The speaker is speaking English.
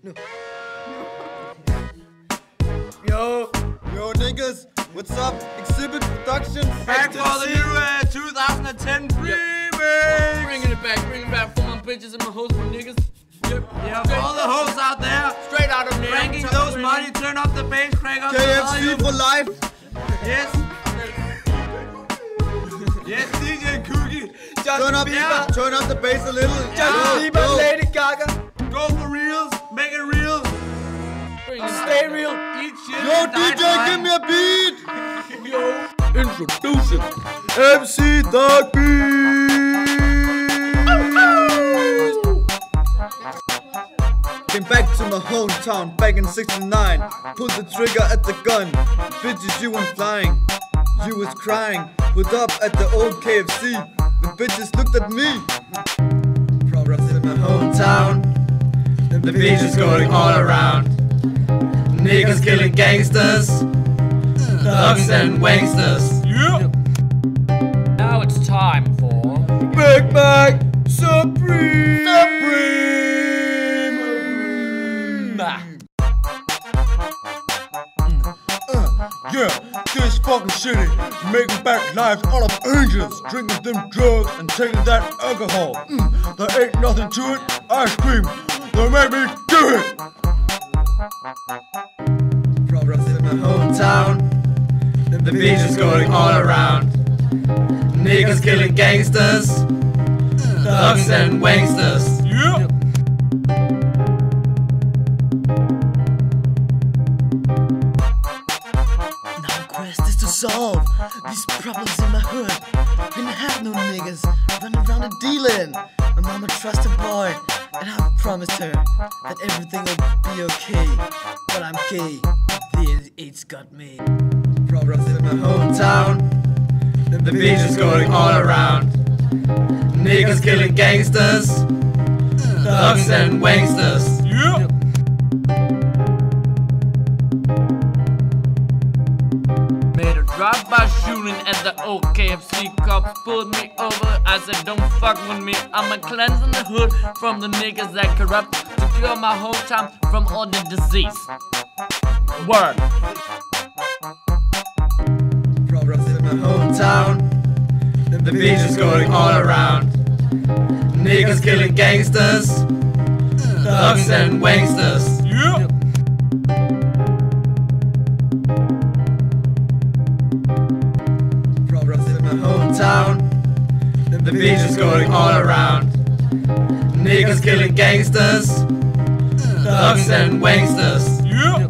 Yo niggas, what's up? Exhibit Productions. Back for the new 2010 remix. Bringing it back for my bitches and my hoes for niggas. Yeah, for all the hoes out there, Straight out of there. cranking those money, turn up the bass, crank up the KFC volume. for life. Yes. Yes, DJ Cookie. Turn up the bass a little. Justin Yo, yo. Lady Gaga. Go for reals, make it real. Stay real, eat shit. Yo, and die DJ, trying. give me a beat. Yo, introducing MC Thug Came back to my hometown back in '69. Pulled the trigger at the gun. Bitches, you went flying. You was crying. Put up at the old KFC. The bitches looked at me. Problems in my hometown. The beach is going all around. Niggas killing gangsters, thugs and wangsters. Yeah. now it's time for Big Mac Supreme. Yeah, this fucking city making back lives out of angels, drinking them drugs and taking that alcohol. There ain't nothing to it. Ice cream, they made me do it. Problems in my Hometown, the beach is going all around. Niggas killing gangsters, thugs and wangsters. Yeah. Now the quest is to solve these problems in my hood. Didn't have no niggas running around and dealing. My mama trusted boy, and I promised her that everything will be okay. But I'm gay, the AIDS got me. Problems in my Hometown, the beach is going all around. Niggas killing gangsters, thugs and wangsters. Yeah. Made a drive-by shooting at the old KFC. Cops pulled me over. I said, don't fuck with me. I'm cleansing the hood from the niggas that corrupt to cure my hometown from all the disease. Word. Problems in my Hometown, the beach is going all around. Niggas killing gangsters, thugs and wangsters. Yeah. Problems in my Hometown, the beach is going all around. Niggas killing gangsters, thugs and wangsters. Yeah.